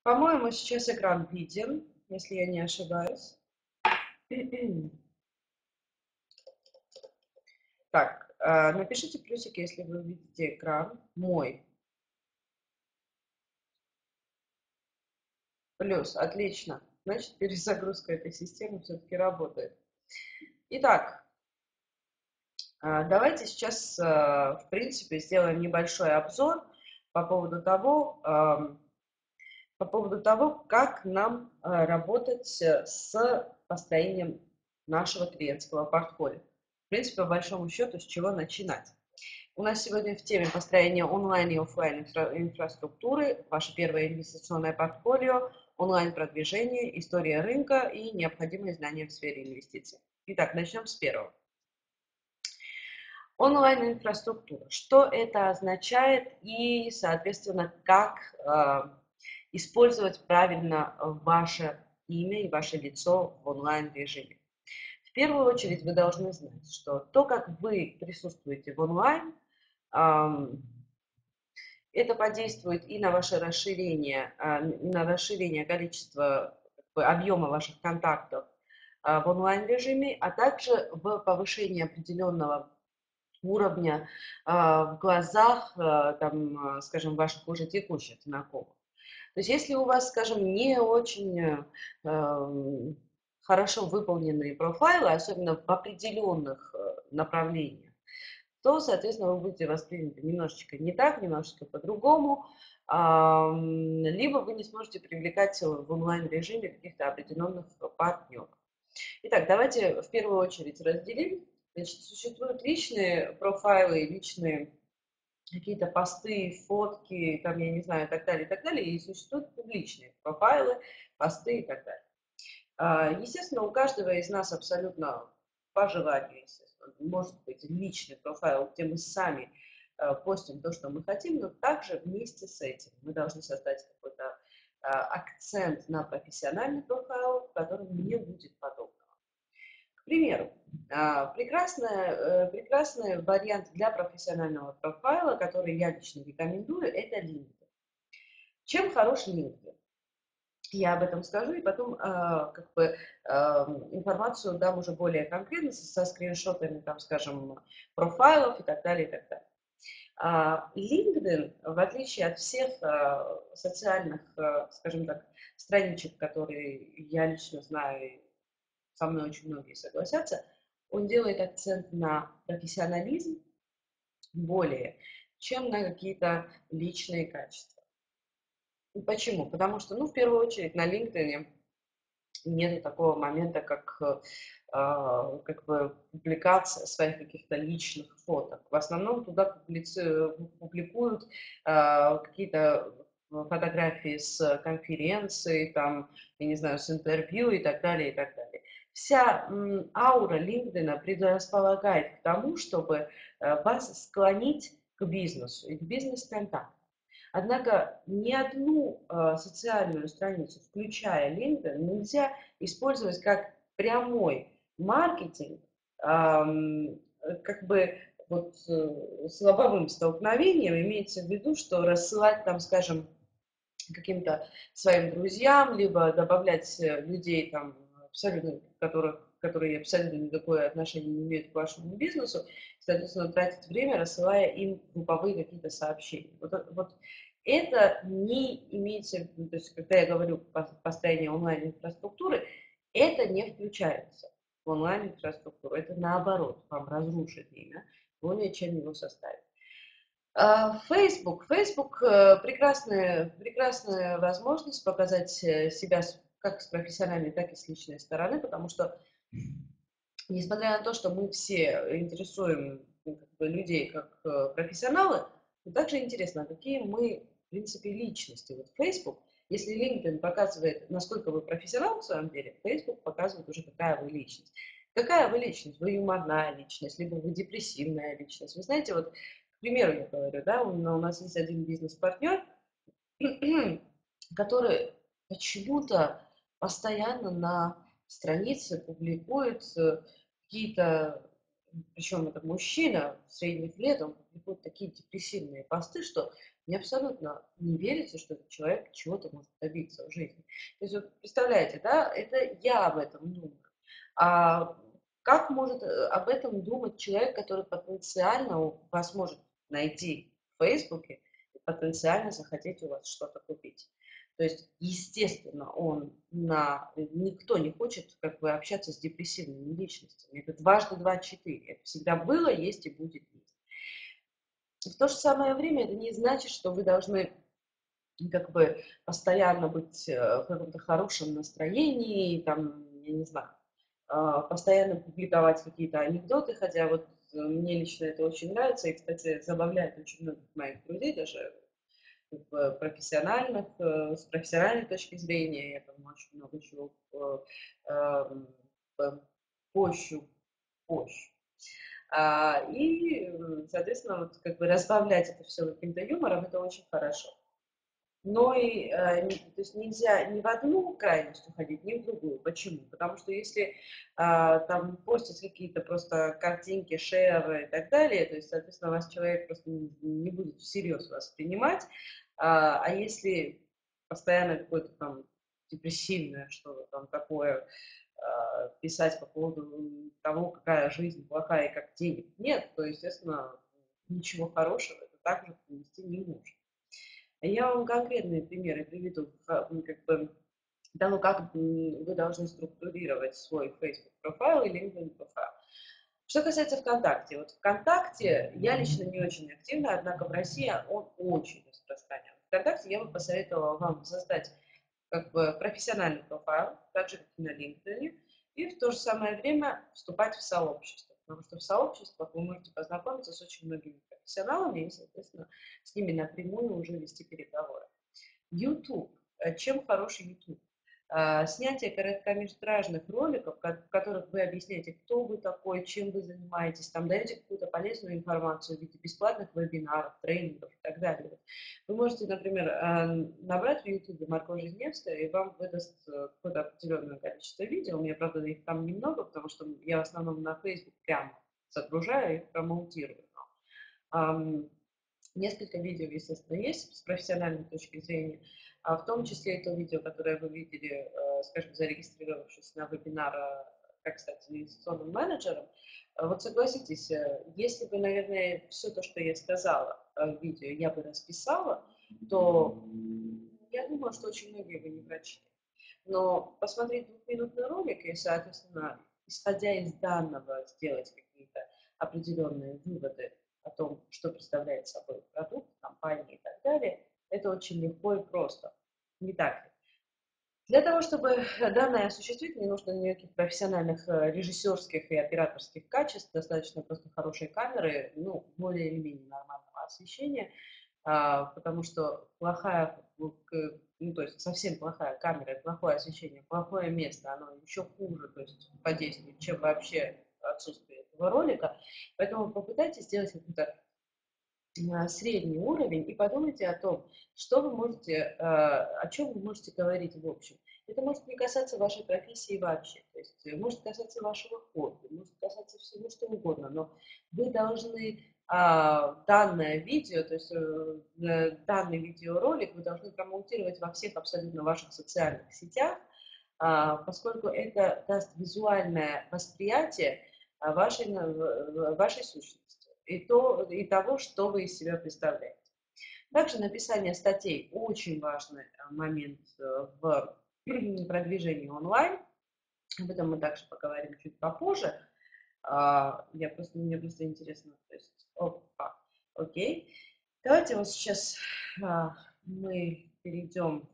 По-моему, сейчас экран виден, если я не ошибаюсь. Так, напишите плюсик, если вы видите экран мой. Плюс, отлично. Значит, перезагрузка этой системы все-таки работает. Итак, давайте сейчас, в принципе, сделаем небольшой обзор по поводу того, как нам работать с построением нашего клиентского портфолио. В принципе, по большому счету, с чего начинать. У нас сегодня в теме построения онлайн и офлайн инфраструктуры, ваше первое инвестиционное портфолио, онлайн-продвижение, история рынка и необходимые знания в сфере инвестиций. Итак, начнем с первого. Онлайн-инфраструктура. Что это означает и, соответственно, как использовать правильно ваше имя и ваше лицо в онлайн-режиме. В первую очередь вы должны знать, что то, как вы присутствуете в онлайн, это подействует и на расширение количества, объема ваших контактов в онлайн-режиме, а также в повышении определенного уровня в глазах, скажем, ваших уже текущих знакомых. То есть если у вас, скажем, не очень хорошо выполненные профайлы, особенно в определенных направлениях, то, соответственно, вы будете восприняты немножечко не так, немножечко по-другому, либо вы не сможете привлекать в онлайн-режиме каких-то определенных партнеров. Итак, давайте в первую очередь разделим. Значит, существуют личные профайлы, личные какие-то посты, фотки, там, я не знаю, и так далее, и существуют публичные профайлы, посты и так далее. Естественно, у каждого из нас абсолютно по желанию, естественно, может быть личный профайл, где мы сами постим то, что мы хотим, но также вместе с этим мы должны создать какой-то акцент на профессиональный профайл, в котором не будет подобного. К примеру, прекрасный вариант для профессионального профайла, который я лично рекомендую, это LinkedIn. Чем хорош LinkedIn? Я об этом скажу, и потом информацию дам уже более конкретно, со скриншотами, там, скажем, профайлов и так далее, и так далее. LinkedIn, в отличие от всех социальных, скажем так, страничек, которые я лично знаю, и со мной очень многие согласятся, он делает акцент на профессионализм более, чем на какие-то личные качества. Почему? Потому что, в первую очередь, на LinkedIn нет такого момента, как бы публикация своих каких-то личных фоток. В основном туда публикуют какие-то фотографии с конференции, там, я не знаю, с интервью и так далее, и так далее. Вся аура LinkedIn предрасполагает к тому, чтобы вас склонить к бизнесу и к бизнес-контакту. Однако ни одну социальную страницу, включая LinkedIn, нельзя использовать как прямой маркетинг, как бы с лобовым столкновением, имеется в виду, что рассылать там, скажем, каким-то своим друзьям, либо добавлять людей там абсолютно, которые абсолютно никакое отношение не имеют к вашему бизнесу, соответственно, тратить время, рассылая им групповые какие-то сообщения. Вот это не имеется в виду, то есть когда я говорю построение онлайн-инфраструктуры, это не включается в онлайн-инфраструктуру, это наоборот, вам разрушит имя, более чем его составит. Facebook прекрасная возможность показать себя как с профессиональной, так и с личной стороны, потому что, несмотря на то, что мы все интересуем людей как профессионалы, но также интересно, какие мы, в принципе, личности. Вот Facebook, если LinkedIn показывает, насколько вы профессионал в своем деле, Facebook показывает уже, какая вы личность. Какая вы личность? Вы юморная личность, либо вы депрессивная личность. Вы знаете, вот к примеру, я говорю, да, у нас есть один бизнес-партнер, который почему-то постоянно на странице публикует какие-то причем это мужчина средних лет, он публикует такие депрессивные посты, что мне абсолютно не верится, что этот человек чего-то может добиться в жизни. То есть, вот представляете, да, это я об этом думаю. А как может об этом думать человек, который потенциально вас может найти в Фейсбуке и потенциально захотеть у вас что-то купить? То есть, естественно, никто не хочет как бы общаться с депрессивными личностями. Это дважды два четыре. Это всегда было, есть и будет есть. И в то же самое время это не значит, что вы должны как бы постоянно быть в каком-то хорошем настроении, там, я не знаю, постоянно публиковать какие-то анекдоты, хотя вот мне лично это очень нравится и, кстати, забавляет очень многих моих друзей, даже как бы профессиональных, с профессиональной точки зрения, я там очень много чего эм, пощу, пощу. Соответственно, вот как бы разбавлять это все каким-то юмором, это очень хорошо. Но то есть нельзя ни в одну крайность уходить, ни в другую. Почему? Потому что если там постить какие-то просто картинки, шеры и так далее, то есть, соответственно, вас человек просто не будет всерьез воспринимать. А если постоянно какое-то там депрессивное что-то там такое писать по поводу того, какая жизнь плохая и как денег нет, то, естественно, ничего хорошего это также принести не может. Я вам конкретные примеры приведу, как бы, того, как вы должны структурировать свой Facebook профайл и LinkedIn профайл. Что касается ВКонтакте. Вот ВКонтакте я лично не очень активна, однако в России он очень распространен. ВКонтакте я бы посоветовала вам создать как бы профессиональный профайл, так же, как и на LinkedIn, и в то же самое время вступать в сообщество. Потому что в сообществах вы можете познакомиться с очень многими профессионалами и, соответственно, с ними напрямую уже вести переговоры. YouTube. Чем хороший YouTube? Снятие короткометражных роликов, в которых вы объясняете, кто вы такой, чем вы занимаетесь, там даете какую-то полезную информацию в виде бесплатных вебинаров, тренингов и так далее. Вы можете, например, набрать в YouTube Марко Жизневская, и вам выдаст какое-то определенное количество видео. У меня, правда, их там немного, потому что я в основном на Facebook прямо загружаю и промоутирую. Несколько видео, естественно, есть с профессиональной точки зрения, в том числе и то видео, которое вы видели, скажем, зарегистрировавшись на вебинар, как стать инвестиционным менеджером. Вот согласитесь, если бы, наверное, все то, что я сказала в видео, я бы расписала, то я думаю, что очень многие бы не прочли. Но посмотреть двухминутный ролик и, соответственно, исходя из данного, сделать какие-то определенные выводы о том, что представляет собой продукт, компания и так далее, это очень легко и просто. Не так ли? Для того, чтобы данное осуществить, не нужно никаких профессиональных режиссерских и операторских качеств, достаточно просто хорошей камеры, ну, более или менее нормального освещения, потому что ну, то есть совсем плохая камера, плохое освещение, плохое место, оно еще хуже, то есть подействует, чем вообще отсутствие этого ролика. Поэтому попытайтесь сделать какой-то средний уровень и подумайте о том, что вы можете, о чем вы можете говорить в общем. Это может не касаться вашей профессии вообще, то есть может касаться вашего хобби, может касаться всего что угодно, но вы должны данное видео, то есть данный видеоролик вы должны промоутировать во всех абсолютно ваших социальных сетях, поскольку это даст визуальное восприятие вашей сущности и того, что вы из себя представляете. Также написание статей очень важный момент в продвижении онлайн. Об этом мы также поговорим чуть попозже. Мне просто интересно, то есть, окей. Давайте вот сейчас мы перейдем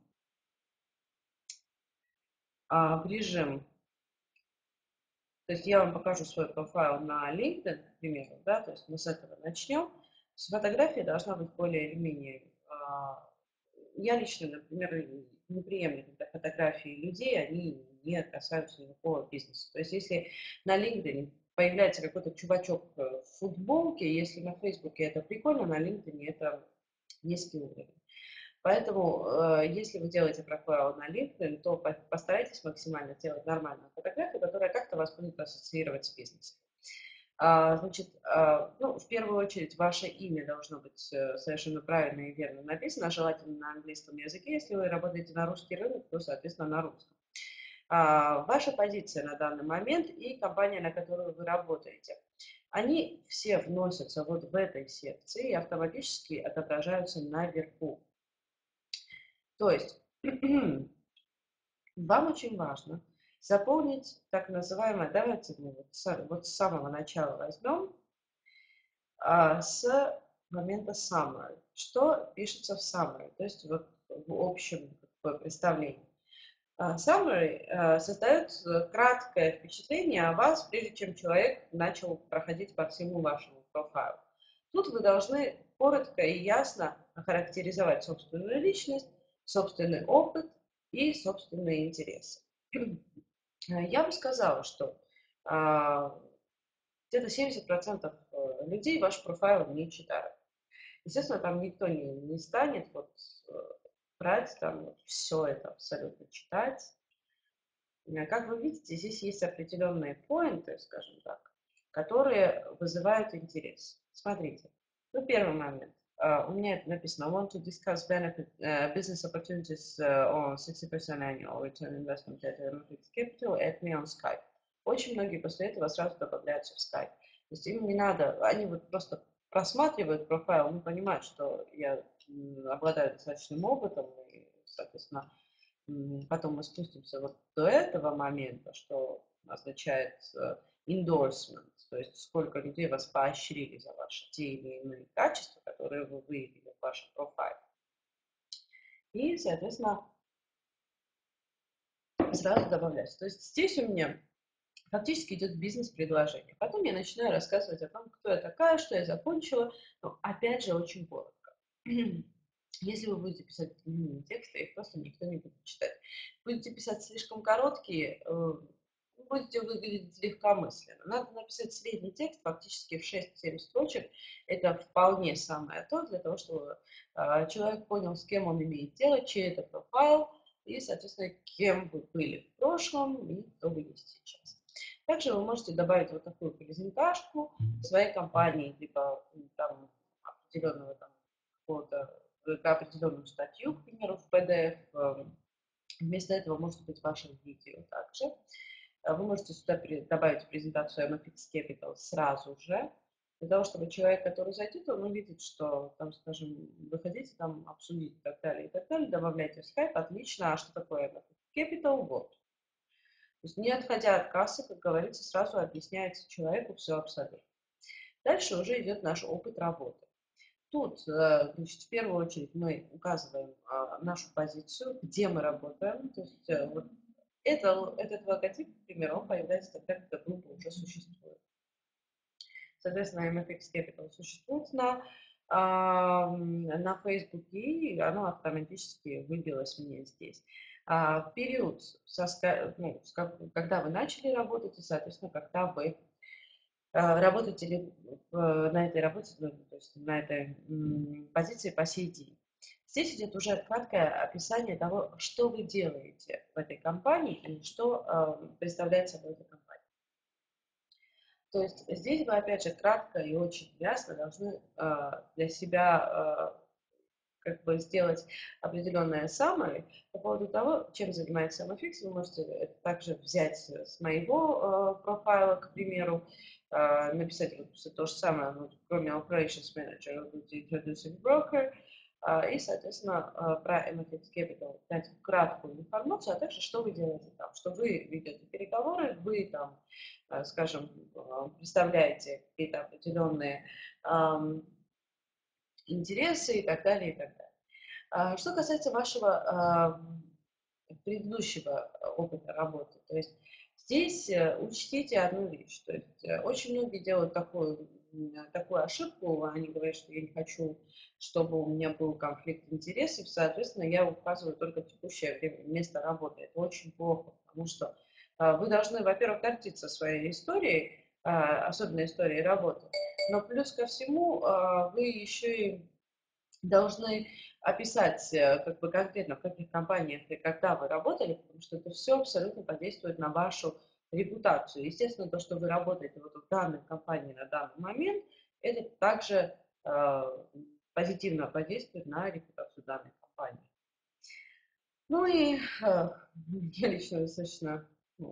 в режим. То есть я вам покажу свой профайл на LinkedIn, к примеру, да, то есть мы с этого начнем. Фотография должна быть более или менее. Я лично, например, не приемлю, когда фотографии людей, они не касаются никакого бизнеса. То есть если на LinkedIn появляется какой-то чувачок в футболке, если на Фейсбуке это прикольно, на LinkedIn это низкий уровень. Поэтому, если вы делаете профайл на LinkedIn, то постарайтесь максимально сделать нормальную фотографию, которая как-то вас будет ассоциировать с бизнесом. Значит, ну, в первую очередь, ваше имя должно быть совершенно правильно и верно написано, желательно на английском языке. Если вы работаете на русский рынок, то, соответственно, на русском. Ваша позиция на данный момент и компания, на которую вы работаете, они все вносятся вот в этой секции и автоматически отображаются наверху. То есть вам очень важно заполнить так называемое, давайте мы вот с самого начала возьмем, с момента summary. Что пишется в summary, то есть вот в общем представлении. Summary создает краткое впечатление о вас, прежде чем человек начал проходить по всему вашему профайлу. Тут вы должны коротко и ясно охарактеризовать собственную личность, собственный опыт и собственные интересы. Я бы сказала, что где-то 70% людей ваш профайл не читают. Естественно, там никто не станет вот, брать там вот все это абсолютно читать. Как вы видите, здесь есть определенные поинты, скажем так, которые вызывают интерес. Смотрите, ну первый момент. У меня это написано: I want to discuss business opportunities on 60% annual return investment at MFX Capital, add me on Skype. Очень многие после этого сразу добавляются в Skype. То есть им не надо, они вот просто просматривают профайл, ну, понимают, что я обладаю достаточным опытом и, соответственно, потом мы спустимся вот до этого момента, что означает endorsement, то есть сколько людей вас поощрили за ваши те или иные качества, которые вы выявили в вашем профайле. И, соответственно, сразу добавлять. То есть здесь у меня фактически идет бизнес-предложение. Потом я начинаю рассказывать о том, кто я такая, что я закончила, но опять же очень коротко. Если вы будете писать длинные тексты, их просто никто не будет читать. Будете писать слишком короткие, будете выглядеть легкомысленно. Надо написать средний текст, фактически в 6-7 строчек. Это вполне самое то, для того, чтобы человек понял, с кем он имеет дело, чей это профайл, и, соответственно, кем вы были в прошлом и кто вы есть сейчас. Также вы можете добавить вот такую презентажку своей компании, либо там определенного там какого-то определенную статью, к примеру, в PDF. Вместо этого может быть ваше видео также. Вы можете сюда добавить презентацию MFX Capital сразу же, для того, чтобы человек, который зайдет, он увидит, что там, скажем, вы хотите там обсудить и так далее, добавляйте в Skype, отлично, а что такое MFX Capital? Вот. То есть не отходя от кассы, как говорится, сразу объясняется человеку все абсолютно. Дальше уже идет наш опыт работы. Тут, значит, в первую очередь мы указываем нашу позицию, где мы работаем. То есть вот этот логотип, к примеру, он появляется тогда, когда группа уже существует. Соответственно, MFX Capital существует на Facebook, и оно автоматически выбилось мне здесь. В период, когда вы начали работать, и, соответственно, когда вы работаете ли на этой работе, ну, то есть на этой позиции по сей день. Здесь идет уже краткое описание того, что вы делаете в этой компании и что представляет собой эта компания. То есть здесь вы, опять же, кратко и очень ясно должны для себя как бы сделать определенное summary по поводу того, чем занимается MFX. Вы можете это также взять с моего профайла, к примеру, написать вот все то же самое, ну, кроме Operations Manager, вы будете Introducing Broker, и, соответственно, про MFX Capital дать краткую информацию, а также, что вы делаете там, что вы ведете переговоры, вы там, скажем, представляете какие-то определенные интересы и так далее, и так далее. Что касается вашего предыдущего опыта работы, то есть здесь учтите одну вещь, то есть очень многие делают такую ошибку, они говорят, что я не хочу, чтобы у меня был конфликт интересов, соответственно, я указываю только текущее время, место работы. Это очень плохо, потому что вы должны, во-первых, гордиться своей историей, особенно историей работы, но плюс ко всему вы еще и должны описать как бы конкретно, в каких компаниях и когда вы работали, потому что это все абсолютно подействует на вашу репутацию. Естественно, то, что вы работаете вот в данной компании на данный момент, это также позитивно подействует на репутацию данной компании. Ну и я лично достаточно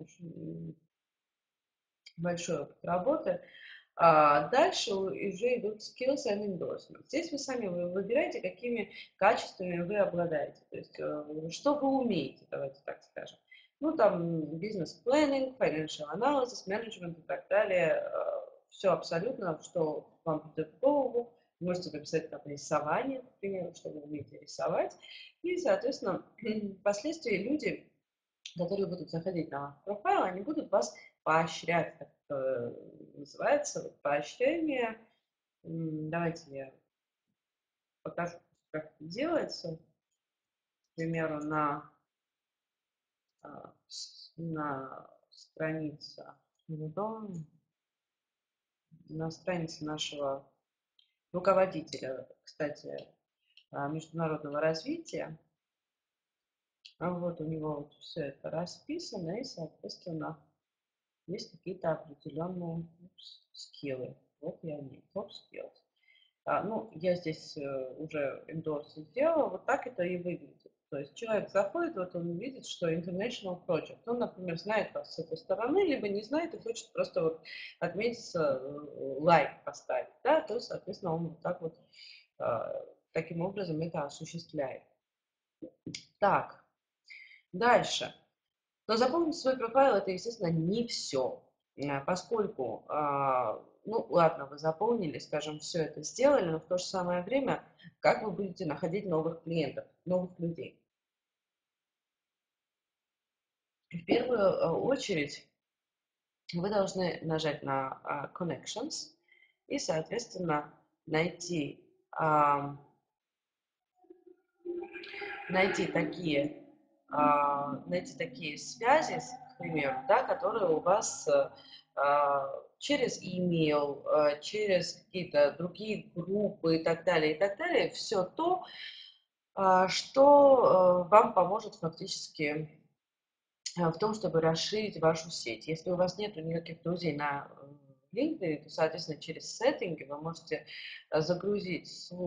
большой опыт работы. Дальше уже идут skills and endorsements. Здесь вы сами выбираете, какими качествами вы обладаете. То есть, что вы умеете, давайте так скажем. Ну, там, бизнес-планинг, financial analysis, management и так далее. Все абсолютно, что вам придет в голову. Можете написать там рисование, к примеру, что вы умеете рисовать. И, соответственно, впоследствии люди, которые будут заходить на ваш профайл, они будут вас поощрять, как называется, вот поощрение. Давайте я покажу, как это делается. К примеру, на странице, на странице нашего руководителя, кстати, международного развития. Вот у него вот все это расписано, и, соответственно, есть какие-то определенные скиллы. Вот и они, топ skills. Ну, я здесь уже эндорс сделала, вот так это и выглядит. То есть человек заходит, вот он видит, что International Project. Он, например, знает вас с этой стороны, либо не знает и хочет просто вот отметиться, лайк поставить, да, то, соответственно, он вот так вот таким образом это осуществляет. Так, дальше. Но запомнить свой профайл это, естественно, не все, поскольку, ну ладно, вы заполнили, скажем, все это сделали, но в то же самое время, как вы будете находить новых клиентов, новых людей? В первую очередь вы должны нажать на Connections и, соответственно, найти, найти такие найти такие связи, к примеру, да, которые у вас через email, через какие-то другие группы и так далее, все то, что вам поможет фактически в том, чтобы расширить вашу сеть. Если у вас нет никаких друзей на LinkedIn, то, соответственно, через сеттинги вы можете загрузить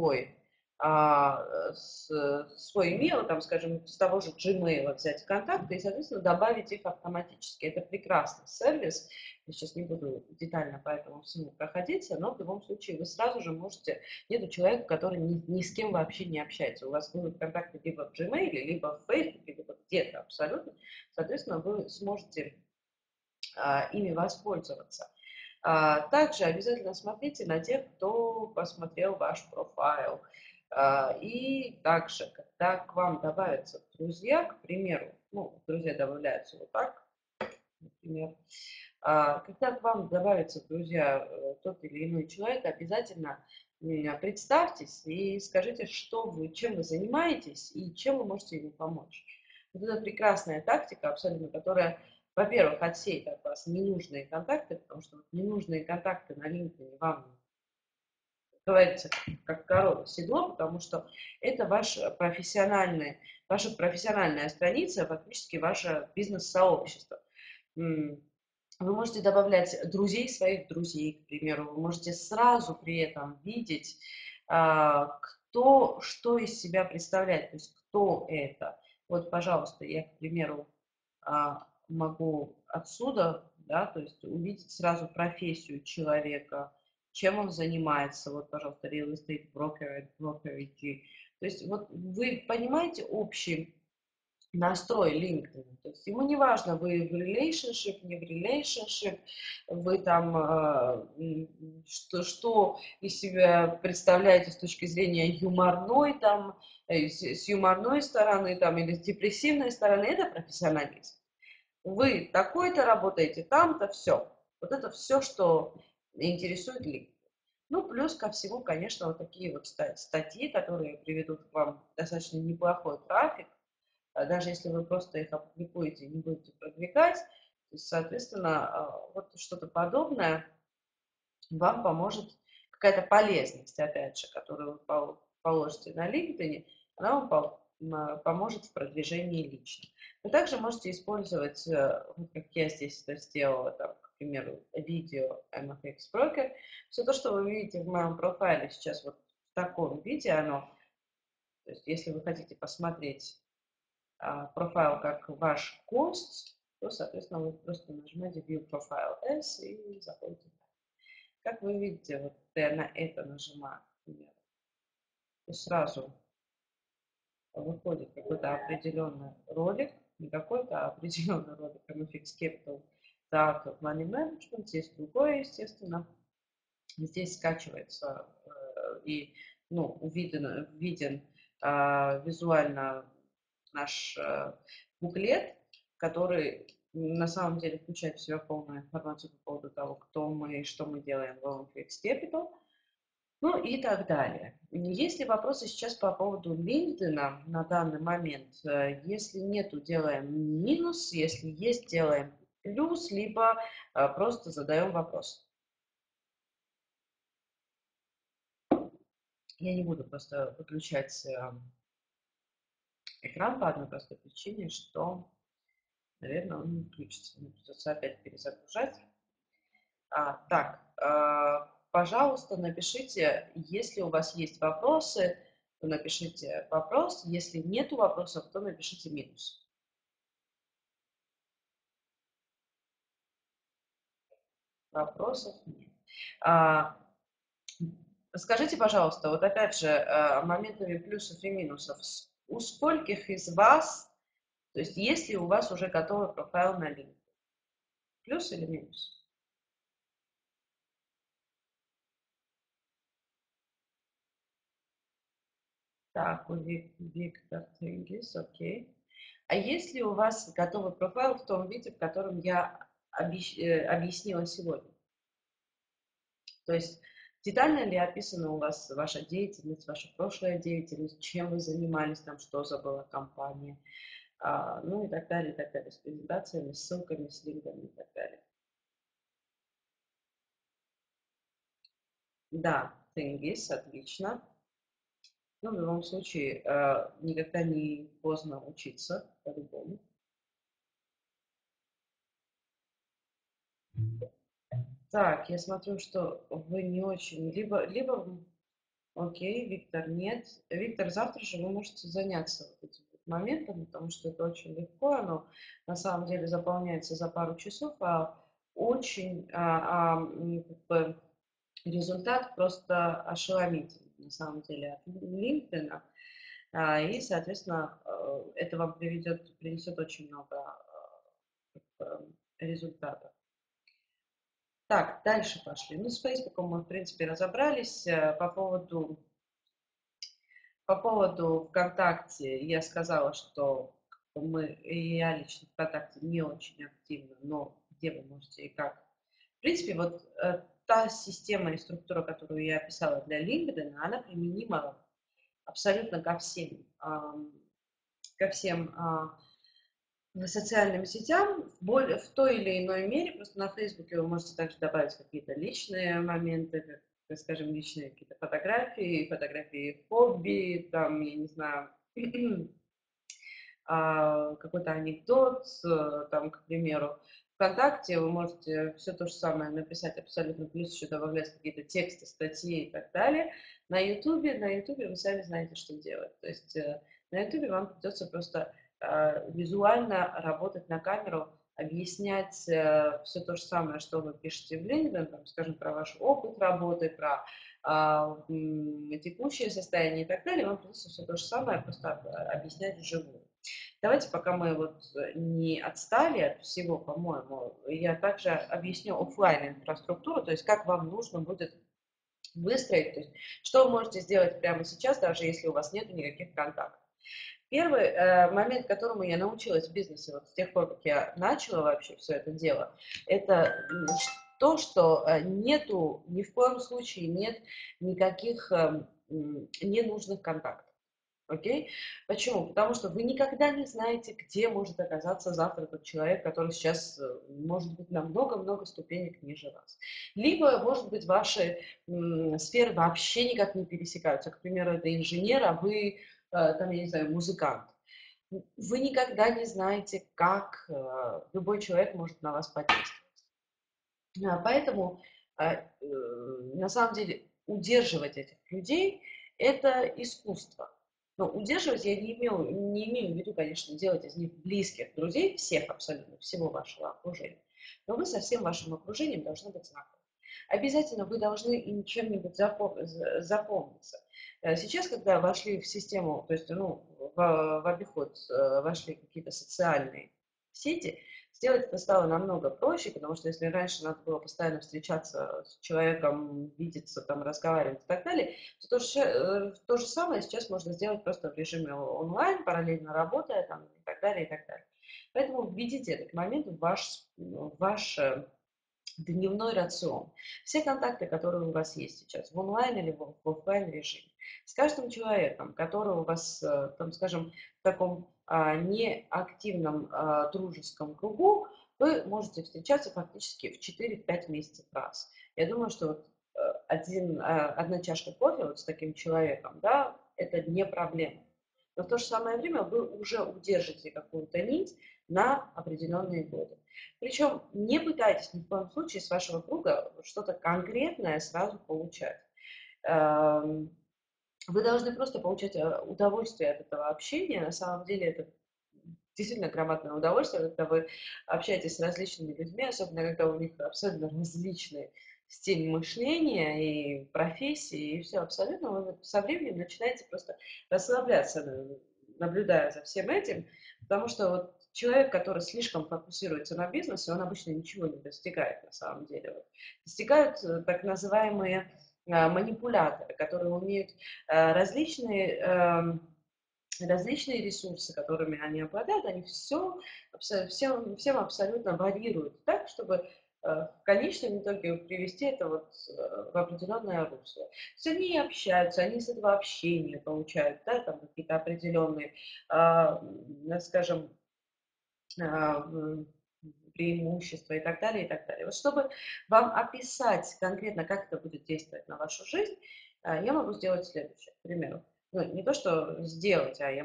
свой email, там, скажем, с того же Gmail взять контакты и, соответственно, добавить их автоматически. Это прекрасный сервис. Я сейчас не буду детально по этому всему проходиться, но в любом случае вы сразу же можете... Нету человека, который ни с кем вообще не общается. У вас будут контакты либо в Gmail, либо в Facebook, либо где-то абсолютно. Соответственно, вы сможете ими воспользоваться. Также обязательно смотрите на тех, кто посмотрел ваш профайл. И также, когда к вам добавятся друзья, к примеру, ну, друзья добавляются вот так, например, когда к вам добавится в друзья тот или иной человек, обязательно представьтесь и скажите, чем вы занимаетесь и чем вы можете ему помочь. Вот это прекрасная тактика, абсолютно, которая, во-первых, отсеет от вас ненужные контакты, потому что вот ненужные контакты на LinkedIn вам, говорится, как корова в седло, потому что это ваша профессиональная страница, фактически ваше бизнес-сообщество. Вы можете добавлять друзей своих друзей, к примеру. Вы можете сразу при этом видеть, кто что из себя представляет, то есть кто это. Вот, пожалуйста, я, к примеру, могу отсюда, да, то есть увидеть сразу профессию человека, чем он занимается. Вот, пожалуйста, real estate broker, brokerage. То есть вот вы понимаете общий настрой LinkedIn. То есть ему не важно, вы в relationship, не в relationship, вы там, что из себя представляете с точки зрения юморной, там, с юморной стороны там, или с депрессивной стороны, это профессионализм. Вы такой-то работаете, там-то, все. Вот это все, что интересует LinkedIn. Ну, плюс ко всему, конечно, вот такие вот статьи, которые приведут к вам достаточно неплохой трафик, даже если вы просто их опубликуете и не будете продвигать, то есть, соответственно, вот что-то подобное вам поможет, какая-то полезность, опять же, которую вы положите на LinkedIn, она вам поможет в продвижении лично. Вы также можете использовать, вот как я здесь это сделала, там, к примеру, видео MFX Broker. Все то, что вы видите в моем профайле сейчас вот в таком виде, оно, то есть если вы хотите посмотреть профайл как ваш гость, то, соответственно, вы просто нажимаете View Profile As и заходите. Как вы видите, вот я на это нажимаю, к примеру, то сразу выходит какой-то определенный ролик, не какой-то, а определенный ролик MFX Capital Data of Money Management. Есть другое, естественно. Здесь скачивается и виден визуально наш буклет, который на самом деле включает в себя полную информацию по поводу того, кто мы и что мы делаем в MFX Capital. Ну и так далее. Есть ли вопросы сейчас по поводу LinkedIn на данный момент? Если нету, делаем минус, если есть, делаем плюс, либо просто задаем вопрос. Я не буду просто выключать экран по одной простой причине, что, наверное, он не включится. Мне придется опять перезагружать. Так, пожалуйста, напишите, если у вас есть вопросы, то напишите вопрос. Если нет вопросов, то напишите минус. Вопросов нет. Скажите, пожалуйста, вот опять же, моментами плюсов и минусов. У скольких из вас, то есть ли у вас уже готовый профайл на LinkedIn? Плюс или минус? Так, у Виктор Тенгиз, окей. А есть ли у вас готовый профайл в том виде, в котором я объяснила сегодня? То есть детально ли описана у вас ваша деятельность, ваша прошлая деятельность, чем вы занимались, там, что за была компания, ну и так далее, с презентациями, с ссылками, с линками и так далее. Да, Тенгиз, отлично. Ну, в любом случае, никогда не поздно учиться, по-любому. Так, я смотрю, что вы не очень, либо, окей, Виктор, нет. Виктор, завтра же вы можете заняться вот этим вот моментом, потому что это очень легко, оно на самом деле заполняется за пару часов, а очень, как бы результат просто ошеломительный, на самом деле, от LinkedIn. И, соответственно, это вам принесет очень много результатов. Так, дальше пошли. Ну, с Фейсбуком мы, в принципе, разобрались. По поводу ВКонтакте я сказала, что я лично ВКонтакте не очень активна, но где вы можете и как. В принципе, вот та система и структура, которую я описала для LinkedIn, она применима абсолютно ко всем социальным сетям в той или иной мере. Просто на Фейсбуке вы можете также добавить какие-то личные моменты, скажем, личные какие-то фотографии хобби, там, я не знаю, какой-то анекдот, там, к примеру. ВКонтакте вы можете все то же самое написать абсолютно, плюс еще добавлять какие-то тексты, статьи и так далее. На Ютубе вы сами знаете, что делать. То есть на Ютубе вам придется просто визуально работать на камеру, объяснять все то же самое, что вы пишете в LinkedIn, там, скажем, про ваш опыт работы, про текущее состояние и так далее. Вам придется все то же самое просто объяснять вживую. Давайте, пока мы вот не отстали от всего, по-моему, я также объясню офлайн инфраструктуру, то есть как вам нужно будет выстроить, то есть что вы можете сделать прямо сейчас, даже если у вас нет никаких контактов. Первый момент, которому я научилась в бизнесе вот с тех пор, как я начала вообще все это дело, это то, что нету, ни в коем случае нет никаких ненужных контактов. Окей? Почему? Потому что вы никогда не знаете, где может оказаться завтра тот человек, который сейчас может быть на много-много ступенек ниже вас. Либо, может быть, ваши сферы вообще никак не пересекаются. К примеру, это инженер, а вы там, я не знаю, музыкант. Вы никогда не знаете, как любой человек может на вас подействовать. Поэтому на самом деле удерживать этих людей – это искусство. Но удерживать я не имею в виду, конечно, делать из них близких друзей, всех абсолютно, всего вашего окружения. Но вы со всем вашим окружением должны быть знакомы. Обязательно вы должны им чем-нибудь запомниться. Сейчас, когда вошли в систему, то есть в обиход вошли какие-то социальные сети, сделать это стало намного проще, потому что если раньше надо было постоянно встречаться с человеком, видеться, там, разговаривать и так далее, то же самое сейчас можно сделать просто в режиме онлайн, параллельно работая там, и так далее, и так далее. Поэтому введите этот момент в ваш дневной рацион. Все контакты, которые у вас есть сейчас, в онлайн или в офлайн режиме, с каждым человеком, который у вас, там, скажем, в таком неактивном дружеском кругу, вы можете встречаться фактически в 4-5 месяцев раз. Я думаю, что вот одна чашка кофе вот с таким человеком, да, это не проблема. Но в то же самое время вы уже удержите какую-то нить на определенные годы. Причем не пытайтесь ни в коем случае с вашего круга что-то конкретное сразу получать. Эм, Вы должны просто получать удовольствие от этого общения. На самом деле это действительно громадное удовольствие, когда вы общаетесь с различными людьми, особенно когда у них абсолютно различный стиль мышления и профессии, и все абсолютно. Вы со временем начинаете просто расслабляться, наблюдая за всем этим, потому что вот человек, который слишком фокусируется на бизнесе, он обычно ничего не достигает на самом деле. Вот достигают так называемые манипуляторы, которые умеют различные ресурсы, которыми они обладают, они всем абсолютно варьируют так, чтобы в конечном итоге привести это вот в определенное русло. То есть они общаются, они из этого общения получают, да, там какие-то определенные, скажем, а, преимущества и так далее, и так далее. Вот чтобы вам описать конкретно, как это будет действовать на вашу жизнь, я могу сделать следующее. К примеру, ну, не то, что сделать, а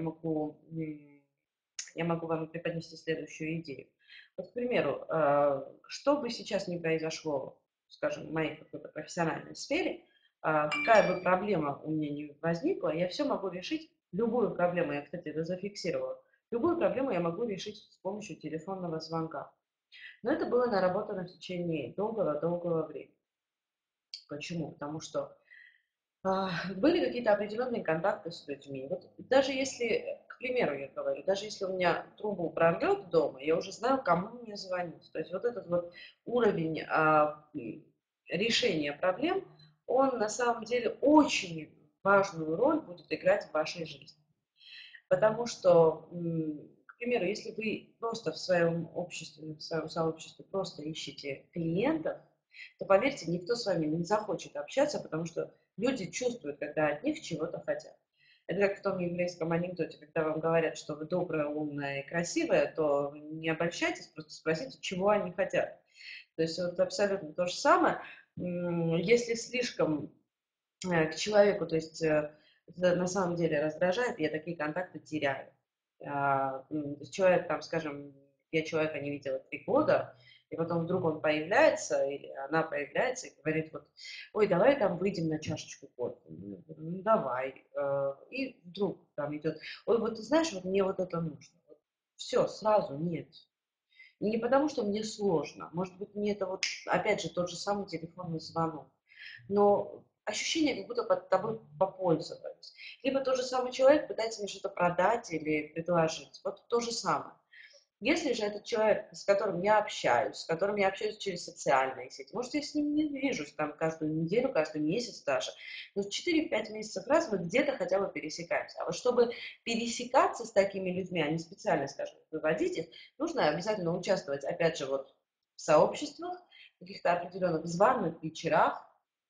я могу вам преподнести следующую идею. Вот, к примеру, что бы сейчас ни произошло, скажем, в моей какой-то профессиональной сфере, какая бы проблема у меня не возникла, я все могу решить, любую проблему, я, кстати, это зафиксировала, любую проблему я могу решить с помощью телефонного звонка. Но это было наработано в течение долгого-долгого времени. Почему? Потому что были какие-то определенные контакты с людьми. Вот даже если, к примеру, я говорю, даже если у меня трубу прорвет дома, я уже знаю, кому мне звонить. То есть вот этот вот уровень решения проблем, он на самом деле очень важную роль будет играть в вашей жизни. Потому что, к примеру, если вы просто в своем обществе, в своем сообществе просто ищете клиентов, то, поверьте, никто с вами не захочет общаться, потому что люди чувствуют, когда от них чего-то хотят. Это как в том еврейском анекдоте, когда вам говорят, что вы добрая, умная и красивая, то не обольщайтесь, просто спросите, чего они хотят. То есть вот абсолютно то же самое. Если слишком к человеку, то есть это на самом деле раздражает, я такие контакты теряю. То есть человек, там, скажем, я человека не видела 3 года, и потом вдруг он появляется, или она появляется и говорит, вот, ой, давай там выйдем на чашечку кофе. Ну, давай. И вдруг там идет, ой, вот ты знаешь, вот мне вот это нужно. Вот, все, сразу нет. И не потому, что мне сложно. Может быть, мне это вот, опять же, тот же самый телефонный звонок. Но ощущение, как будто под тобой попользовались. Либо тот же самый человек пытается мне что-то продать или предложить. Вот то же самое. Если же этот человек, с которым я общаюсь через социальные сети, может, я с ним не вижусь там каждую неделю, каждый месяц даже, но 4-5 месяцев раз мы где-то хотя бы пересекаемся. А вот чтобы пересекаться с такими людьми, а не специально, скажем, выводить их, нужно обязательно участвовать, опять же, вот в сообществах, в каких-то определенных званых вечерах,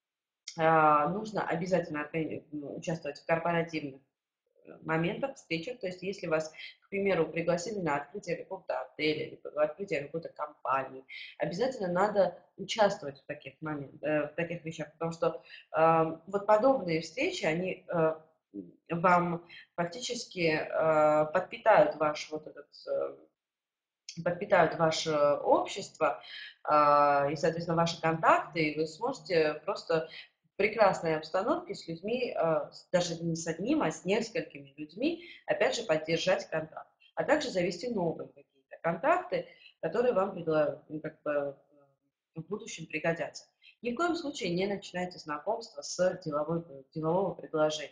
нужно обязательно участвовать в корпоративных моментах, встречах. То есть если вас, к примеру, пригласили на открытие какого-то отеля, либо открытие какой-то компании, обязательно надо участвовать в таких вещах, потому что вот подобные встречи, они вам фактически подпитают ваш вот этот, подпитают ваше общество, и, соответственно, ваши контакты, и вы сможете просто в прекрасной обстановке с людьми, даже не с одним, а с несколькими людьми, опять же, поддержать контакт. А также завести новые какие-то контакты, которые вам как бы, в будущем пригодятся. Ни в коем случае не начинайте знакомство с делового предложения.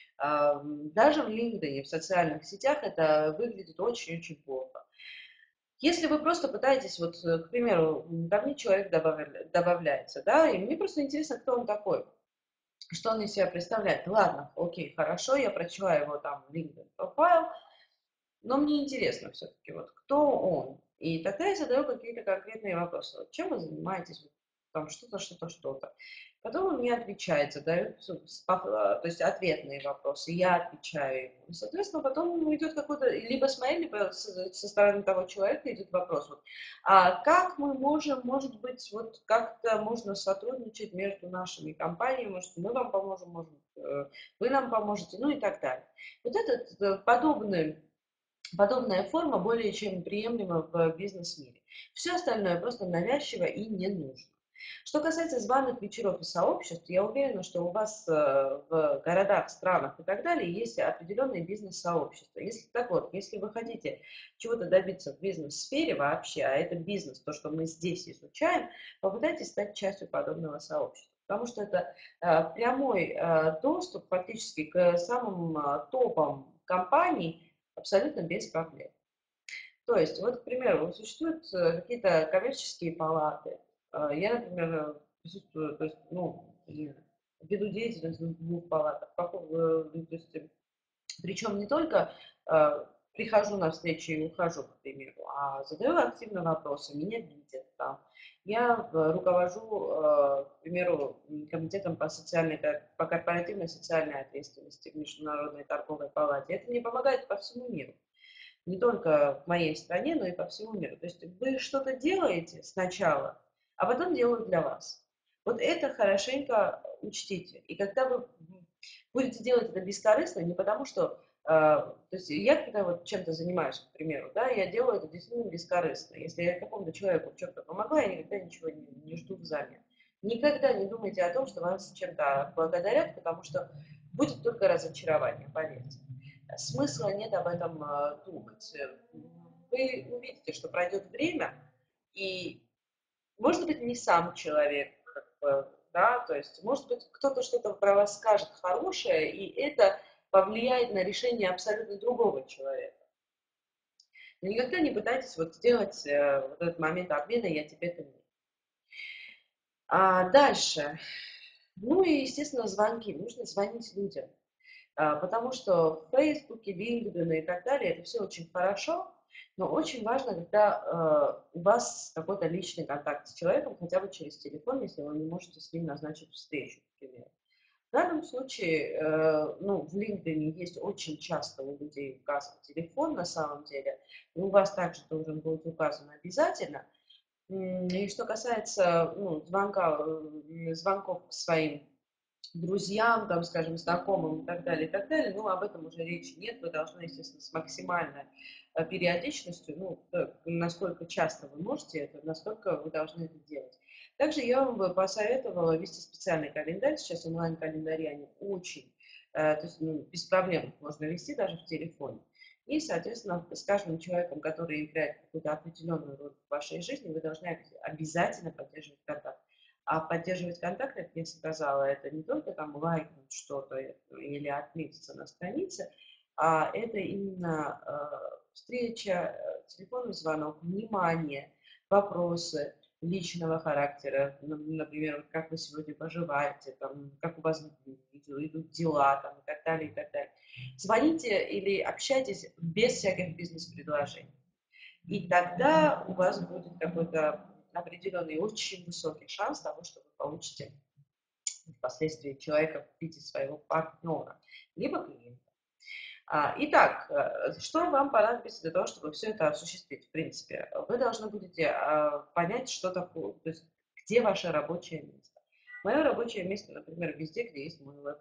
Даже в LinkedIn, в социальных сетях это выглядит очень-очень плохо. Если вы просто пытаетесь, вот, к примеру, ко мне человек добавляется, да, и мне просто интересно, кто он такой, что он из себя представляет. Ладно, окей, хорошо, я прочла его там LinkedIn профайл, но мне интересно все-таки, вот, кто он. И тогда я задаю какие-то конкретные вопросы. Вот, чем вы занимаетесь? Вот, там что-то, что-то, что-то. Потом он мне отвечает, задает, то есть ответные вопросы, я отвечаю ему. И, соответственно, потом идет какой-то, либо с моей, либо со стороны того человека идет вопрос, вот, а как мы можем, может быть, вот как-то можно сотрудничать между нашими компаниями, может, мы вам поможем, может, вы нам поможете, ну и так далее. Вот этот подобная форма более чем приемлема в бизнес-мире. Все остальное просто навязчиво и не нужно. Что касается званых вечеров и сообществ, я уверена, что у вас в городах, странах и так далее есть определенные бизнес-сообщества. Если так вот, если вы хотите чего-то добиться в бизнес-сфере вообще, а это бизнес, то, что мы здесь изучаем, попытайтесь стать частью подобного сообщества. Потому что это прямой доступ фактически к самым топам компаний, абсолютно без проблем. То есть, вот, к примеру, вот существуют какие-то коммерческие палаты. Я, например, присутствую, то есть, ну, веду деятельность в двух палатах. То есть, причем не только прихожу на встречи и ухожу, к примеру, а задаю активно вопросы, меня видят там. Я руковожу, к примеру, комитетом по корпоративной социальной ответственности в Международной торговой палате. Это мне помогает по всему миру. Не только в моей стране, но и по всему миру. То есть вы что-то делаете сначала, а потом делают для вас. Вот это хорошенько учтите. И когда вы будете делать это бескорыстно, не потому что то есть я когда вот чем-то занимаюсь, к примеру, да, я делаю это действительно бескорыстно. Если я какому-то человеку в чем-то помогла, я никогда ничего не жду взамен. Никогда не думайте о том, что вас чем-то благодарят, потому что будет только разочарование, поверьте. Смысла нет об этом думать. Вы увидите, что пройдет время, и, может быть, не сам человек, как бы, да, то есть, может быть, кто-то что-то про вас скажет хорошее, и это повлияет на решение абсолютно другого человека. Но никогда не пытайтесь вот сделать вот этот момент обмена «я тебе, ты мне». Дальше. Ну и, естественно, звонки. Нужно звонить людям. Потому что в Фейсбуке, LinkedIn и так далее это все очень хорошо, но очень важно, когда у вас какой-то личный контакт с человеком, хотя бы через телефон, если вы не можете с ним назначить встречу, к примеру. В данном случае, ну, в LinkedIn есть очень часто у людей указан телефон на самом деле, и у вас также должен быть указан обязательно. И что касается ну, звонков к своим друзьям, там, скажем, знакомым и так далее, ну, об этом уже речи нет, вы должны, естественно, с максимальной периодичностью, ну, насколько часто вы можете это, настолько вы должны это делать. Также я вам бы посоветовала вести специальный календарь, сейчас онлайн-календари, они очень, то есть, ну, без проблем их можно вести даже в телефоне. И, соответственно, с каждым человеком, который играет какую-то определенную роль в вашей жизни, вы должны обязательно поддерживать контакт. А поддерживать контакт, как я сказала, это не только там лайкнуть что-то или отметиться на странице, а это именно встреча, телефонный звонок, внимание, вопросы личного характера, например, вот как вы сегодня поживаете, там, как у вас идут дела там, и так далее, и так далее. Звоните или общайтесь без всяких бизнес-предложений. И тогда у вас будет какой-то определенный очень высокий шанс того, что вы получите впоследствии человека в виде своего партнера, либо клиента. Итак, что вам понадобится для того, чтобы все это осуществить? В принципе, вы должны будете понять, что такое, то есть где ваше рабочее место. Мое рабочее место, например, везде, где есть мой лэптоп.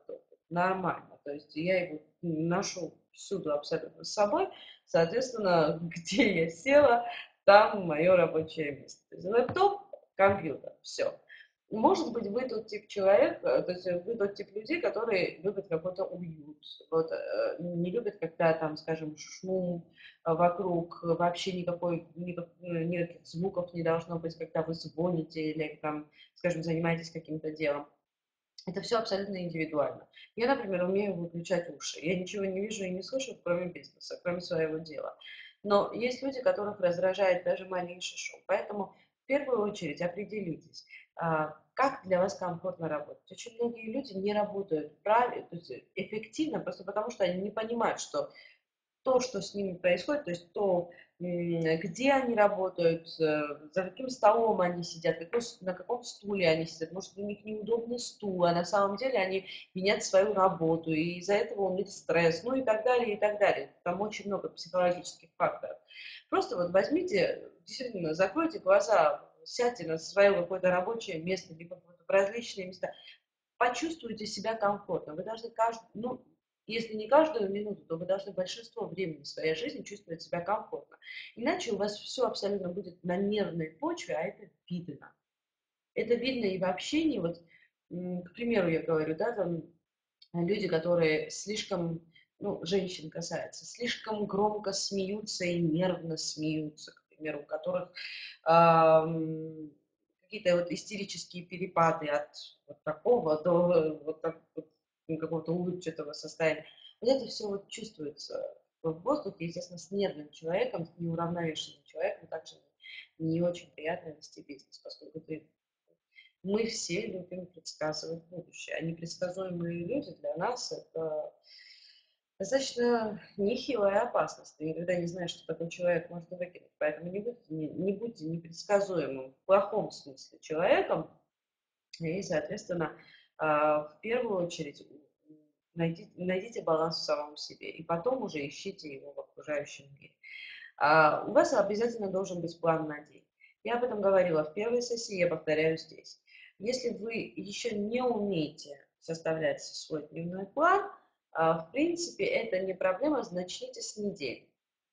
нормально. То есть я его ношу всюду абсолютно с собой. Соответственно, где я села, там мое рабочее место. То есть лэптоп, компьютер, все. Может быть, вы тот тип человека, то есть вы тот тип людей, которые любят какой-то уют, вот, не любят, когда там, скажем, шум вокруг, вообще никаких звуков не должно быть, когда вы звоните или там, скажем, занимаетесь каким-то делом. Это все абсолютно индивидуально. Я, например, умею выключать уши. Я ничего не вижу и не слышу, кроме бизнеса, кроме своего дела. Но есть люди, которых раздражает даже малейший шум. Поэтому в первую очередь определитесь, как для вас комфортно работать. Очень многие люди не работают правильно, то есть эффективно, просто потому что они не понимают, что то, что с ними происходит, то есть то, где они работают, за каким столом они сидят, на каком стуле они сидят. Может, у них неудобный стул, а на самом деле они меняют свою работу, и из-за этого у них стресс, ну и так далее, и так далее. Там очень много психологических факторов. Просто вот возьмите, действительно, закройте глаза, сядьте на свое какое-то рабочее место, либо в различные места, почувствуйте себя комфортно. Вы должны ну, если не каждую минуту, то вы должны большинство времени в своей жизни чувствовать себя комфортно. Иначе у вас все абсолютно будет на нервной почве, а это видно. Это видно и в общении. Вот, к примеру, я говорю, да, там люди, которые слишком, ну, женщин касается, слишком громко смеются и нервно смеются, к примеру, у которых какие-то вот истерические перепады от вот такого до вот, вот какого-то улыбчатого состояния. Вот это все вот чувствуется в воздухе, естественно, с нервным человеком, с неуравновешенным человеком также не очень приятно вести бизнес, поскольку мы все любим предсказывать будущее. А непредсказуемые люди для нас это достаточно нехилая опасность. Ты никогда не знаешь, что такой человек может выкинуть. Поэтому не будьте непредсказуемым в плохом смысле человеком. И, соответственно, в первую очередь найдите баланс в самом себе. И потом уже ищите его в окружающем мире. У вас обязательно должен быть план на день. Я об этом говорила в первой сессии, я повторяю здесь. Если вы еще не умеете составлять свой дневной план, в принципе, это не проблема, начните с недели.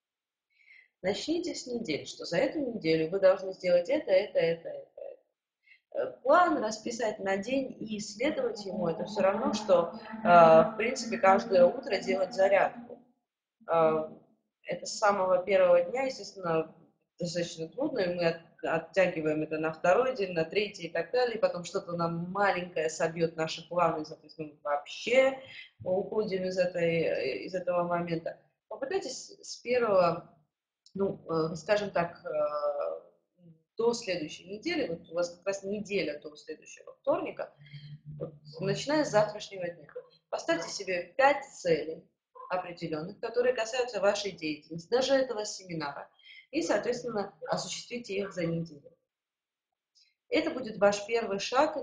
Начните с недели, что за эту неделю вы должны сделать это. План расписать на день и исследовать ему, это все равно, что, в принципе, каждое утро делать зарядку. А, Это с самого первого дня, естественно, достаточно трудно, и мы оттягиваем это на второй день, на третий и так далее, и потом что-то нам маленькое собьет наши планы, и, соответственно, мы вообще уходим из этого момента. Попытайтесь с первого, ну, скажем так, до следующей недели, вот у вас как раз неделя до следующего вторника, вот, начиная с завтрашнего дня, поставьте себе 5 целей определенных, которые касаются вашей деятельности, даже этого семинара, и, соответственно, осуществите их за неделю. Это будет ваш первый шаг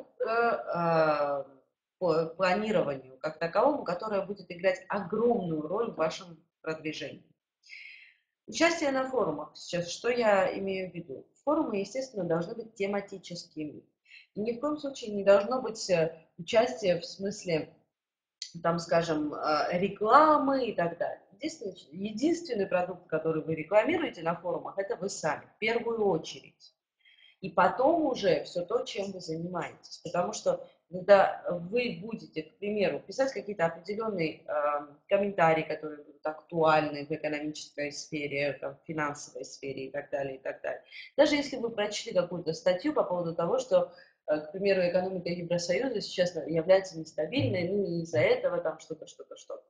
к планированию как таковому, которое будет играть огромную роль в вашем продвижении. Участие на форумах. Сейчас, что я имею в виду? Форумы, естественно, должны быть тематическими. И ни в коем случае не должно быть участия в смысле, там, скажем, рекламы и так далее. Единственный продукт, который вы рекламируете на форумах, это вы сами, в первую очередь. И потом уже все то, чем вы занимаетесь. Потому что когда вы будете, к примеру, писать какие-то определенные комментарии, которые будут актуальны в экономической сфере, там, в финансовой сфере и так далее, и так далее. Даже если вы прочли какую-то статью по поводу того, что, к примеру, экономика Евросоюза сейчас является нестабильной, ну и из-за этого там что-то.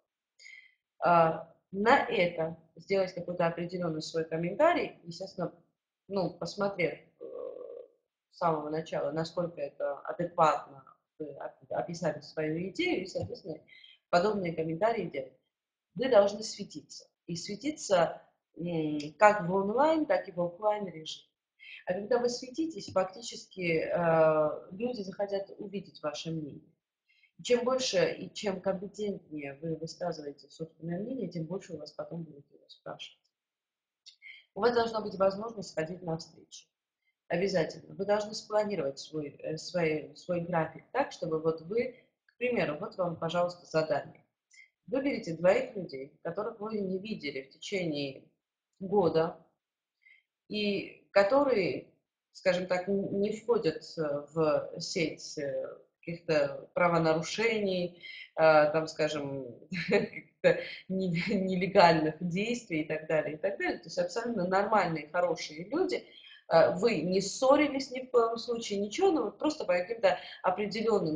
На это сделать какой-то определенный свой комментарий, естественно, ну, посмотрев с самого начала, насколько это адекватно вы описали свою идею, и, соответственно, подобные комментарии делать. Вы должны светиться. И светиться как в онлайн, так и в офлайн режиме. А когда вы светитесь, фактически люди захотят увидеть ваше мнение. Чем больше и чем компетентнее вы высказываете собственное мнение, тем больше у вас потом будут его спрашивать. У вас должна быть возможность сходить на встречу. Обязательно. Вы должны спланировать свой график так, чтобы вот вы, к примеру, вот вам, пожалуйста, задание. Выберите двоих людей, которых вы не видели в течение года, и которые, скажем так, не входят в сеть каких-то правонарушений, там, скажем, каких-то нелегальных действий и так далее, и так далее. То есть абсолютно нормальные, хорошие люди. Вы не ссорились ни в коем случае, ничего, но вот просто по каким-то определенным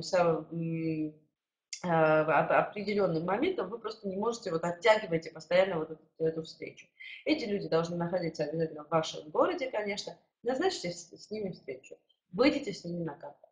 определенным моментом вы просто не можете, вот оттягиваете постоянно вот эту встречу. Эти люди должны находиться обязательно в вашем городе, конечно. Назначьте с ними встречу. Выйдите с ними на контакт.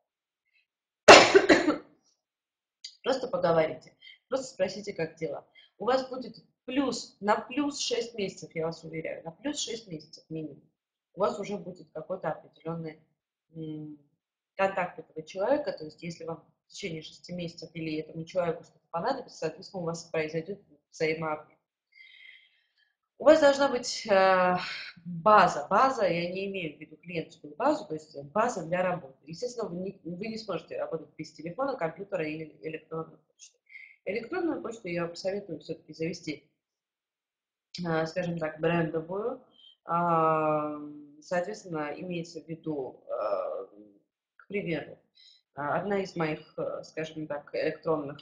Просто поговорите. Просто спросите, как дела. У вас будет на плюс 6 месяцев, я вас уверяю, на плюс 6 месяцев минимум. У вас уже будет какой-то определенный контакт этого человека. То есть, если вам в течение 6 месяцев или этому человеку что-то понадобится, соответственно, у вас произойдет взаимообмен. У вас должна быть база. База, я не имею в виду клиентскую базу, то есть база для работы. Естественно, вы не сможете работать без телефона, компьютера или электронной почты. Электронную почту я вам советую все-таки завести, скажем так, брендовую. Соответственно, имеется в виду, к примеру, одна из моих, скажем так, электронных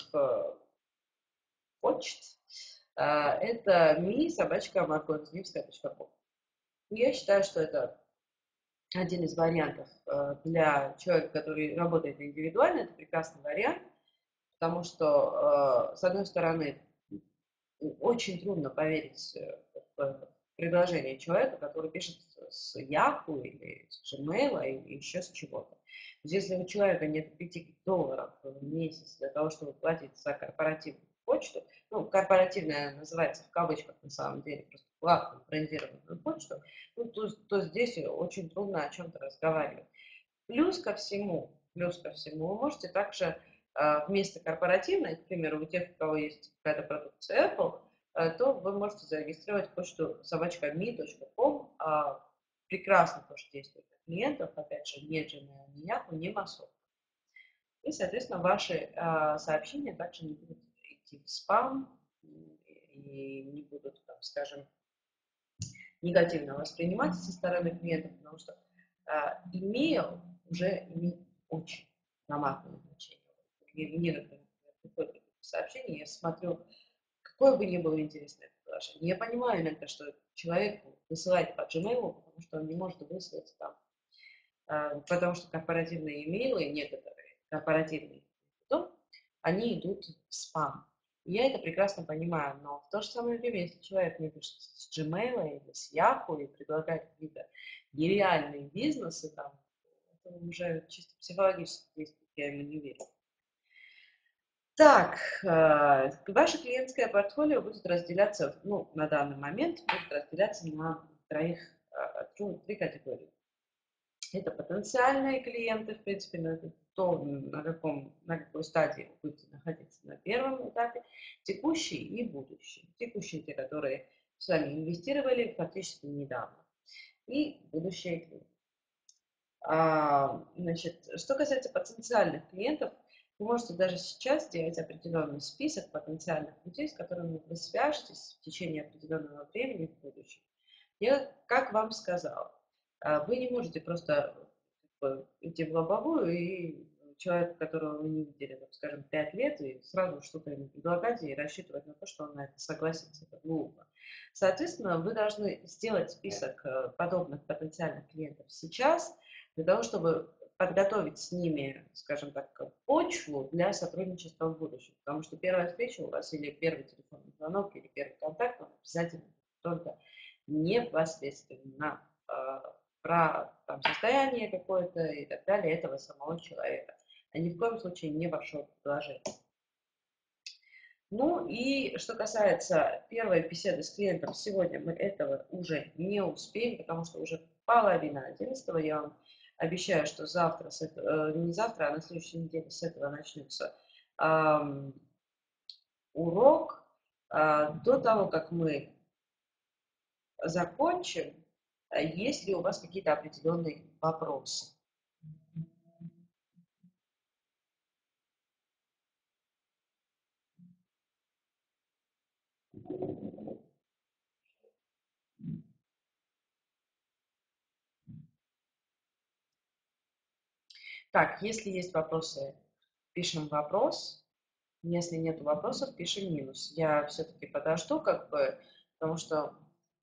почт, это mi@markozinevskaya.com. Я считаю, что это один из вариантов для человека, который работает индивидуально. Это прекрасный вариант, потому что, с одной стороны, очень трудно поверить в предложение человека, который пишет с Yahoo или с Gmail или еще с чего-то. Если у человека нет $5 в месяц для того, чтобы платить за корпоративную почту, ну, корпоративная называется в кавычках на самом деле, просто платную брендированную почту, ну, то здесь очень трудно о чем-то разговаривать. Плюс ко всему, вы можете также вместо корпоративной, к примеру, у тех, у кого есть какая-то продукция Apple, то вы можете зарегистрировать почту собачка.mi.com. Прекрасно тоже действует для клиентов, опять же, не Gmail, не Yahoo, не Mason. И, соответственно, ваши сообщения также не будут идти в спам и не будут, там, скажем, негативно восприниматься со стороны клиентов, потому что имейл уже имеет очень грамотное значение. Мне, например, приходит сообщение, я смотрю, какое бы ни было интересное предложение. Я понимаю иногда, что человек высылает по Gmail, потому что он не может выслать там, потому что корпоративные имейлы, некоторые корпоративные, они идут в спам. Я это прекрасно понимаю, но в то же самое время, если человек мне пишет с Gmail или с Yahoo и предлагает какие-то нереальные бизнесы, там, это уже чисто психологически действует, я ему не верю. Так, ваше клиентское портфолио будет разделяться, ну, на данный момент будет разделяться на три категории. Это потенциальные клиенты, в принципе, на то, на какой стадии вы будете находиться на первом этапе, текущие и будущие. Текущие, те, которые с вами инвестировали фактически недавно, и будущие клиенты. Значит, что касается потенциальных клиентов, вы можете даже сейчас сделать определенный список потенциальных людей, с которыми вы свяжетесь в течение определенного времени в будущем. Я, как вам сказала, вы не можете просто идти в лобовую и человека, которого вы не видели, так скажем, 5 лет, и сразу что-то ему предлагать и рассчитывать на то, что он на это согласится. Это глупо. Соответственно, вы должны сделать список подобных потенциальных клиентов сейчас, для того, чтобы подготовить с ними, скажем так, почву для сотрудничества в будущем. Потому что первая встреча у вас или первый телефонный звонок, или первый контакт, он обязательно только непосредственно про там, состояние какое-то и так далее этого самого человека, а ни в коем случае не ваше предложение. Ну и что касается первой беседы с клиентом, сегодня мы этого уже не успеем, потому что уже половина 11. Я вам обещаю, что завтра, не завтра, а на следующей неделе с этого начнется урок. До того, как мы закончим, есть ли у вас какие-то определенные вопросы? Так, если есть вопросы, пишем вопрос. Если нет вопросов, пишем минус. Я все-таки подожду, как бы, потому что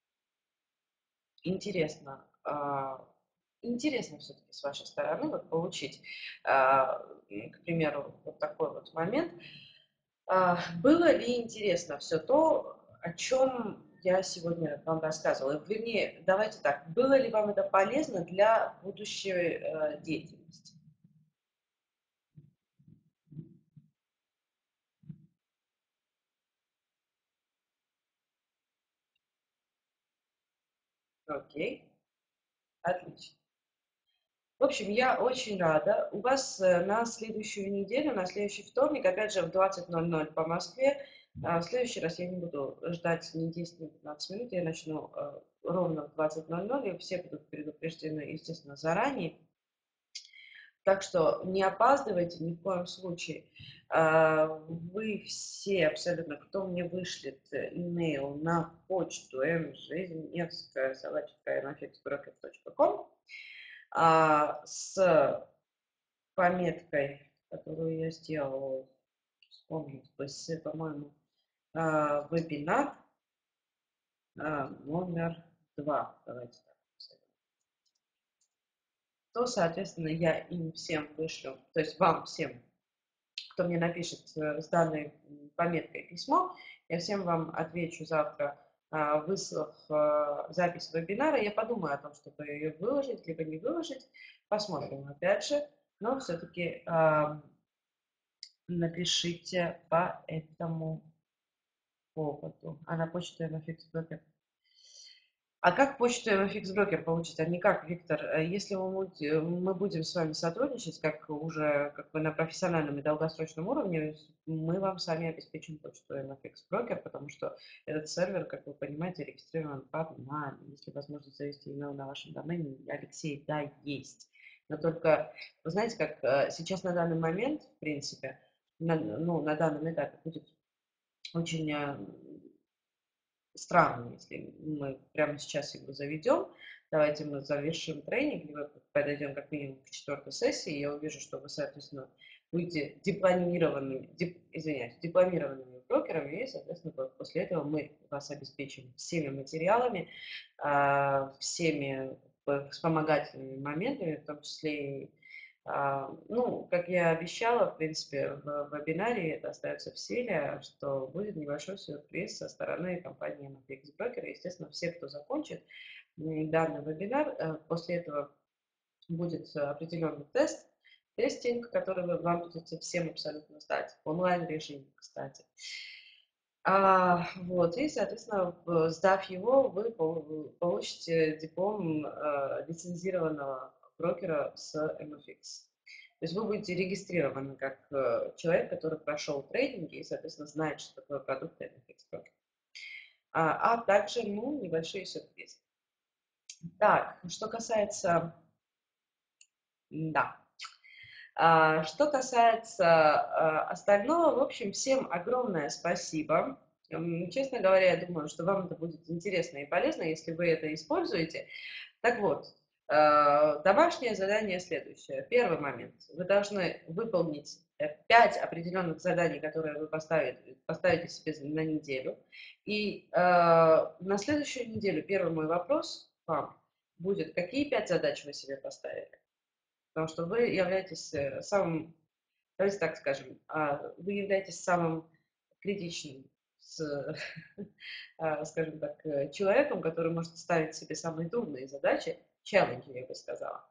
интересно, интересно все-таки с вашей стороны вот получить, к примеру, вот такой вот момент. Было ли интересно все то, о чем я сегодня вам рассказывала? Вернее, давайте так, было ли вам это полезно для будущей деятельности? Окей, отлично. В общем, я очень рада. У вас на следующую неделю, на следующий вторник, опять же в 20:00 по Москве, в следующий раз я не буду ждать ни 10, ни 15 минут, я начну ровно в 20:00, и все будут предупреждены, естественно, заранее. Так что не опаздывайте ни в коем случае. Вы все абсолютно, кто мне вышлет имейл на почту mжезневская@mfxbroker.com с пометкой, которую я сделала, вспомнить бы, по-моему, вебинар номер 2, давайте так, то, соответственно, я им всем вышлю, то есть вам всем, кто мне напишет с данной пометкой письмо, я всем вам отвечу завтра, выслав запись вебинара. Я подумаю о том, чтобы ее выложить, либо не выложить. Посмотрим, опять же. Но все-таки напишите по этому поводу. А на почту MFX Broker. А как почту MFX Broker получить? А не как, Виктор? Если мы будем с вами сотрудничать, как уже как бы на профессиональном и долгосрочном уровне, мы вам сами обеспечим почту MFX Broker, потому что этот сервер, как вы понимаете, регистрирован под нами. Если возможность завести email на вашем домене, Алексей, да, есть. Но только, вы знаете, как сейчас на данный момент, в принципе, на данном этапе будет очень странно, если мы прямо сейчас его заведем. Давайте мы завершим тренинг, либо подойдем как минимум к четвертой сессии, и я увижу, что вы, соответственно, будете дипломированными брокерами, и, соответственно, после этого мы вас обеспечим всеми материалами, всеми вспомогательными моментами, в том числе и ну, как я обещала, в принципе, в вебинаре, это остается в силе, что будет небольшой сюрприз со стороны компании MFX Broker. Естественно, все, кто закончит данный вебинар, после этого будет определенный тестинг, который вам придется всем абсолютно сдать, в онлайн-режиме, кстати. Вот, и, соответственно, сдав его, вы получите диплом лицензированного брокера с MFX. То есть вы будете регистрированы как человек, который прошел трейдинги и, соответственно, знает, что такое продукт MFX брокер. А также, ну, небольшие сюрпризы. Так, что касается, да, что касается остального, в общем, всем огромное спасибо. Честно говоря, я думаю, что вам это будет интересно и полезно, если вы это используете. Так вот, домашнее задание следующее. Первый момент. Вы должны выполнить 5 определенных заданий, которые вы поставите себе на неделю. И на следующую неделю первый мой вопрос вам будет, какие 5 задач вы себе поставили? Потому что вы являетесь самым, давайте так скажем, вы являетесь самым критичным, скажем так, человеком, который может ставить себе самые трудные задачи, челленджи, я бы сказала.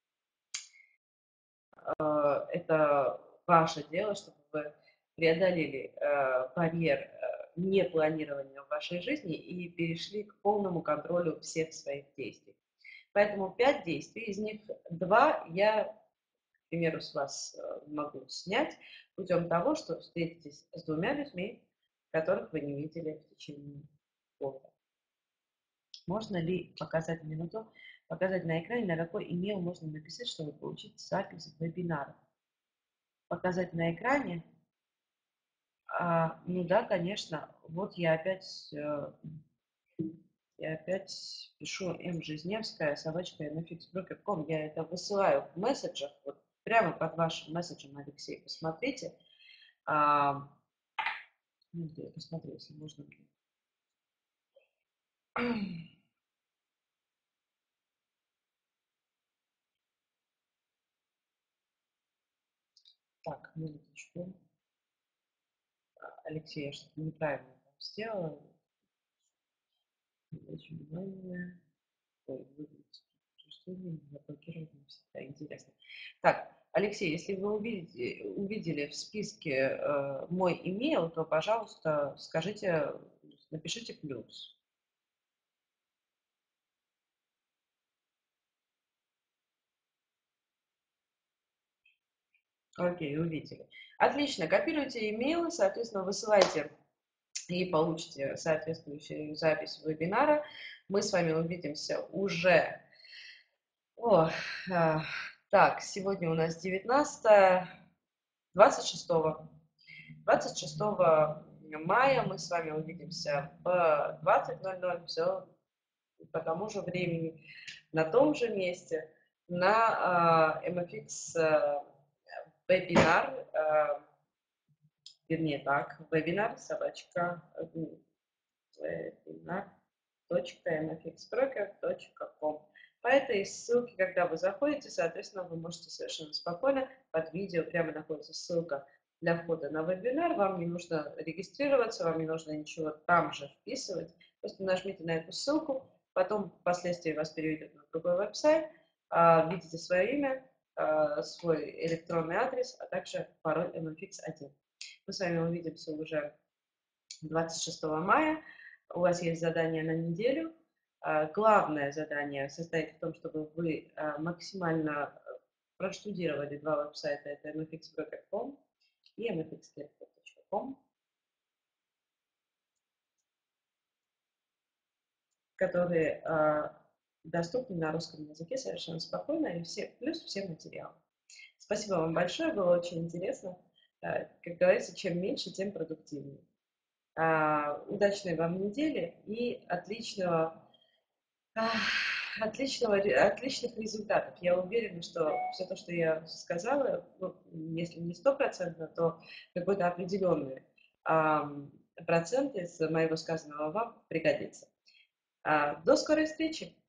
Это ваше дело, чтобы вы преодолели барьер непланирования в вашей жизни и перешли к полному контролю всех своих действий. Поэтому 5 действий, из них 2 я, к примеру, с вас могу снять путем того, что встретитесь с 2 людьми, которых вы не видели в течение года. Можно ли показать минуту, показать на экране, на какой имейл можно написать, чтобы получить запись вебинара? Показать на экране. Ну да, конечно. Вот я опять пишу Жизневская, собачка, nfxbroker.com. Я это высылаю в месседжах, вот прямо под вашим месседжем, Алексей, посмотрите. А, ну, где я посмотрю, если можно. Так, минуточку. Алексей, я что-то неправильно там сделала. Очень внимание. Ой, выглядит прочтение, заблокировано всегда. Интересно. Так, Алексей, если вы увидели в списке мой имейл, то, пожалуйста, скажите, напишите плюс. Окей, увидели. Отлично, копируйте имейл, соответственно, высылайте и получите соответствующую запись вебинара. Мы с вами увидимся уже. О, так, сегодня у нас 19, 26. 26 мая мы с вами увидимся в 20:00, все по тому же времени, на том же месте, на MFX вебинар, вернее так, вебинар собачка webinar.mfxbroker.com. По этой ссылке, когда вы заходите, соответственно, вы можете совершенно спокойно под видео прямо находится ссылка для входа на вебинар. Вам не нужно регистрироваться, вам не нужно ничего там же вписывать. Просто нажмите на эту ссылку, потом впоследствии вас переведет на другой веб-сайт, введите свое имя, свой электронный адрес, а также пароль MFX1. Мы с вами увидимся уже 26 мая. У вас есть задание на неделю. Главное задание состоит в том, чтобы вы максимально проштудировали два веб-сайта. Это mfxbroker.com и mfxcrypto.com, которые доступны на русском языке совершенно спокойно, и плюс все материалы. Спасибо вам большое, было очень интересно. Как говорится, чем меньше, тем продуктивнее. Удачной вам недели и отличных результатов. Я уверена, что все то, что я сказала, ну, если не 100%, то какой-то определенный процент из моего сказанного вам пригодится. До скорой встречи!